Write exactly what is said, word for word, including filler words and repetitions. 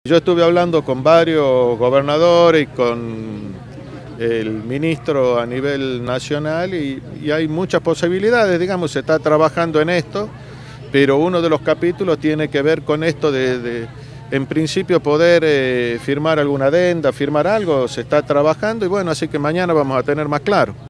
Yo estuve hablando con varios gobernadores y con el ministro a nivel nacional y, y hay muchas posibilidades, digamos, se está trabajando en esto, pero uno de los capítulos tiene que ver con esto de, de en principio, poder eh, firmar alguna adenda, firmar algo, se está trabajando y bueno, así que mañana vamos a tener más claro.